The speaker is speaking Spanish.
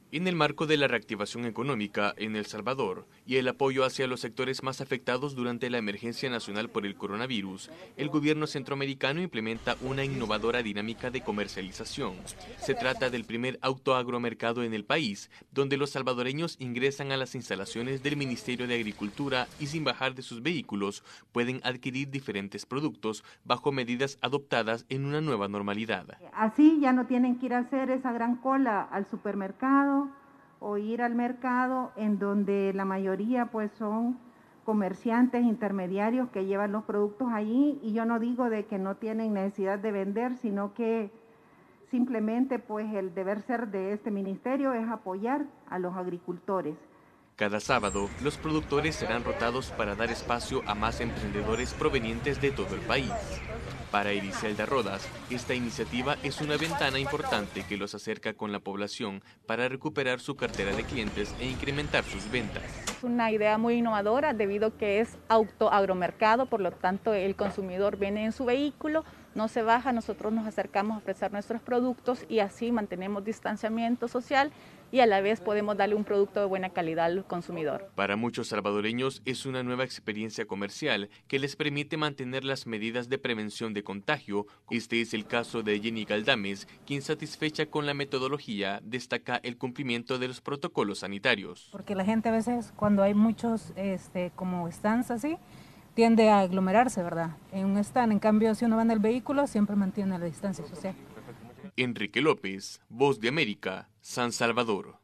En el marco de la reactivación económica en El Salvador y el apoyo hacia los sectores más afectados durante la emergencia nacional por el coronavirus, el gobierno centroamericano implementa una innovadora dinámica de comercialización. Se trata del primer autoagromercado en el país, donde los salvadoreños ingresan a las instalaciones del Ministerio de Agricultura y sin bajar de sus vehículos pueden adquirir diferentes productos bajo medidas adoptadas en una nueva normalidad. Así ya no tienen que ir a hacer esa gran cola al supermercado o ir al mercado, en donde la mayoría pues son comerciantes intermediarios que llevan los productos allí, y yo no digo de que no tienen necesidad de vender, sino que simplemente pues el deber ser de este ministerio es apoyar a los agricultores. Cada sábado, los productores serán rotados para dar espacio a más emprendedores provenientes de todo el país. Para Ericelda Rodas, esta iniciativa es una ventana importante que los acerca con la población para recuperar su cartera de clientes e incrementar sus ventas. Es una idea muy innovadora debido a que es autoagromercado, por lo tanto el consumidor viene en su vehículo, no se baja, nosotros nos acercamos a ofrecer nuestros productos y así mantenemos distanciamiento social y a la vez podemos darle un producto de buena calidad al consumidor. Para muchos salvadoreños es una nueva experiencia comercial que les permite mantener las medidas de prevención de contagio. Este es el caso de Jenny Galdames, quien satisfecha con la metodología destaca el cumplimiento de los protocolos sanitarios. Porque la gente a veces cuando hay muchos como stands así, tiende a aglomerarse, ¿verdad? En un stand, en cambio si uno va en el vehículo siempre mantiene la distancia social. Enrique López, Voz de América, San Salvador.